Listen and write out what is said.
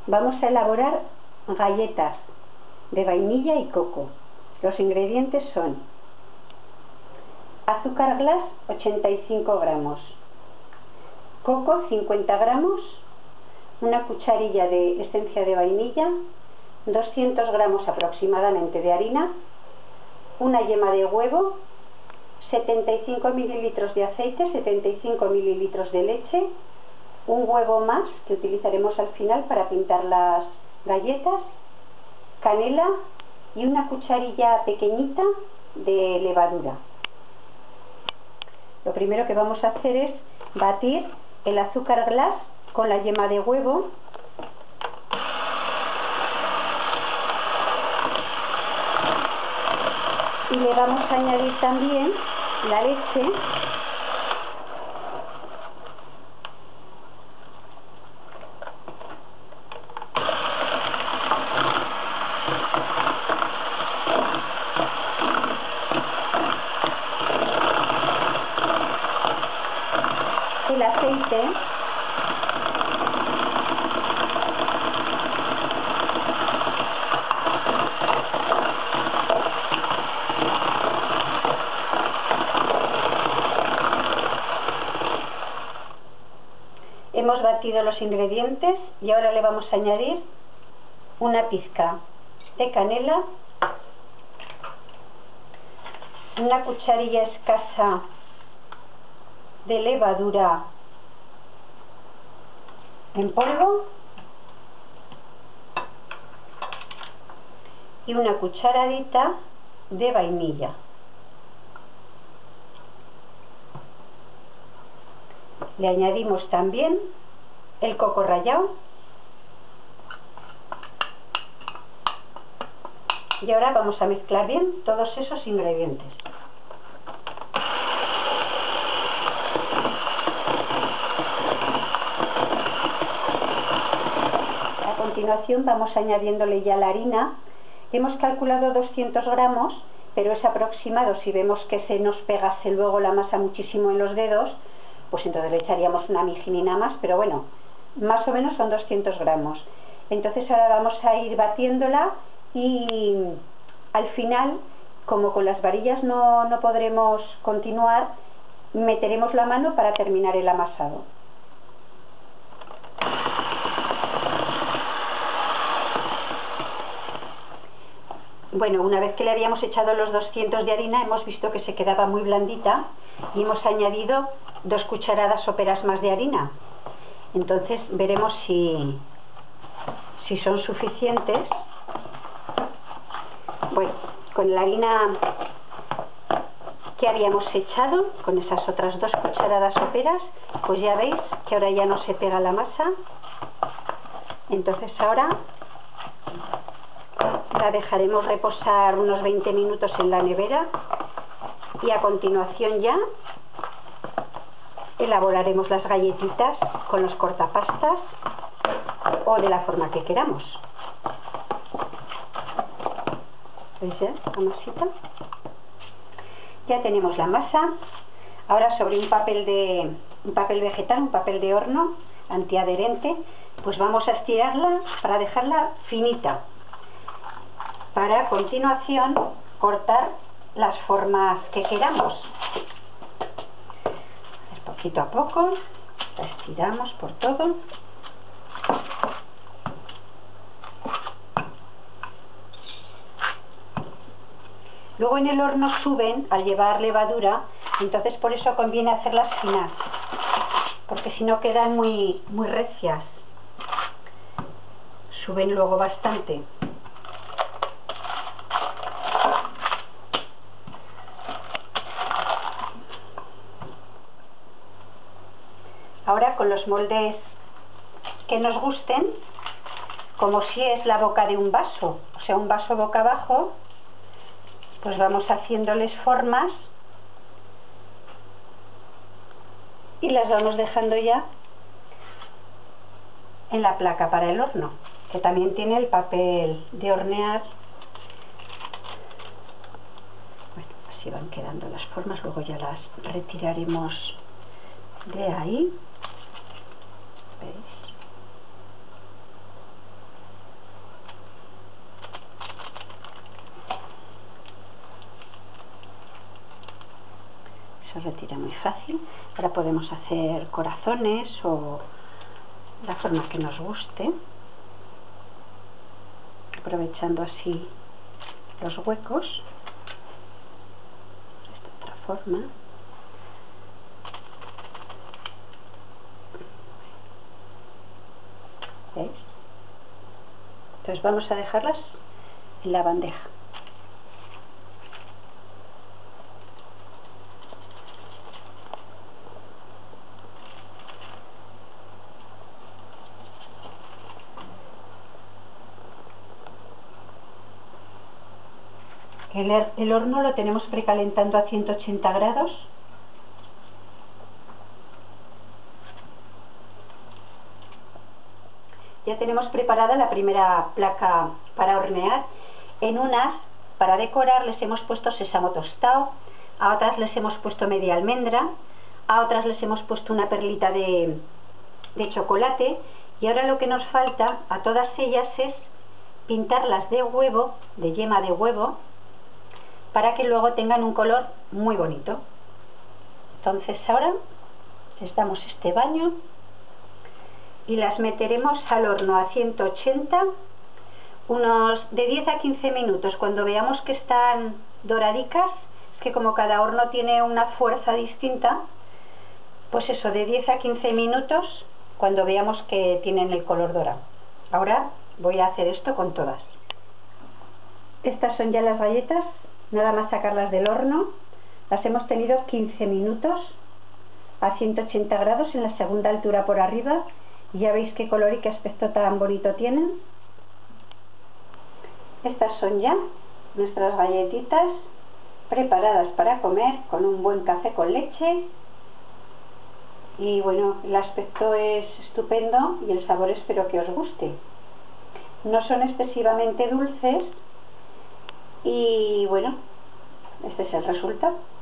vamos a elaborar galletas de vainilla y coco. Los ingredientes son azúcar glass 85 gramos, coco 50 gramos, una cucharilla de esencia de vainilla, 200 gramos aproximadamente de harina, una yema de huevo, 75 mililitros de aceite, 75 mililitros de leche, un huevo más que utilizaremos al final para pintar las galletas, canela y una cucharilla pequeñita de levadura. Lo primero que vamos a hacer es batir el azúcar glass con la yema de huevo. Y le vamos a añadir también la leche . El aceite . Hemos batido los ingredientes y ahora le vamos a añadir una pizca de canela, una cucharilla escasa de levadura en polvo y una cucharadita de vainilla. Le añadimos también el coco rallado y ahora vamos a mezclar bien todos esos ingredientes. A continuación vamos añadiéndole ya la harina. Hemos calculado 200 gramos, pero es aproximado. Si vemos que se nos pegase luego la masa muchísimo en los dedos, pues entonces le echaríamos una mijinina más, pero bueno, más o menos son 200 gramos. Entonces ahora vamos a ir batiéndola y al final, como con las varillas no podremos continuar, meteremos la mano para terminar el amasado. Bueno, una vez que le habíamos echado los 200 de harina, hemos visto que se quedaba muy blandita y hemos añadido 2 cucharadas soperas más de harina. Entonces veremos si son suficientes. Bueno, con la harina que habíamos echado, con esas otras 2 cucharadas soperas, pues ya veis que ahora ya no se pega la masa. Entonces ahora la dejaremos reposar unos 20 minutos en la nevera y a continuación ya elaboraremos las galletitas con los cortapastas o de la forma que queramos. ¿Veis ya la masita? Ya tenemos la masa. Ahora sobre un papel vegetal, un papel de horno antiadherente, pues vamos a estirarla para dejarla finita, para a continuación cortar las formas que queramos. Poquito a poco la estiramos por todo. Luego en el horno suben al llevar levadura, entonces por eso conviene hacerlas finas, porque si no quedan muy recias. Suben luego bastante. Ahora con los moldes que nos gusten, como si es la boca de un vaso, o sea, un vaso boca abajo, pues vamos haciéndoles formas y las vamos dejando ya en la placa para el horno, que también tiene el papel de hornear. Bueno, así van quedando las formas, luego ya las retiraremos de ahí. ¿Veis? se retira muy fácil. Ahora podemos hacer corazones o la forma que nos guste, aprovechando así los huecos. De esta otra forma. ¿Veis? Entonces vamos a dejarlas en la bandeja. El horno lo tenemos precalentando a 180 grados. Ya tenemos preparada la primera placa para hornear. En unas, para decorar, les hemos puesto sésamo tostado, a otras les hemos puesto media almendra, a otras les hemos puesto una perlita de chocolate, y ahora lo que nos falta a todas ellas es pintarlas de huevo, de yema de huevo, para que luego tengan un color muy bonito. Entonces ahora les damos este baño y las meteremos al horno a 180, unos de 10 a 15 minutos. Cuando veamos que están doradicas, que como cada horno tiene una fuerza distinta, pues eso, de 10 a 15 minutos, cuando veamos que tienen el color dorado. Ahora voy a hacer esto con todas. Estas son ya las galletas, nada más sacarlas del horno. Las hemos tenido 15 minutos a 180 grados en la segunda altura por arriba, y ya veis qué color y qué aspecto tan bonito tienen. Estas son ya nuestras galletitas preparadas para comer con un buen café con leche. Y bueno, el aspecto es estupendo y el sabor espero que os guste. No son excesivamente dulces y bueno, este es el resultado.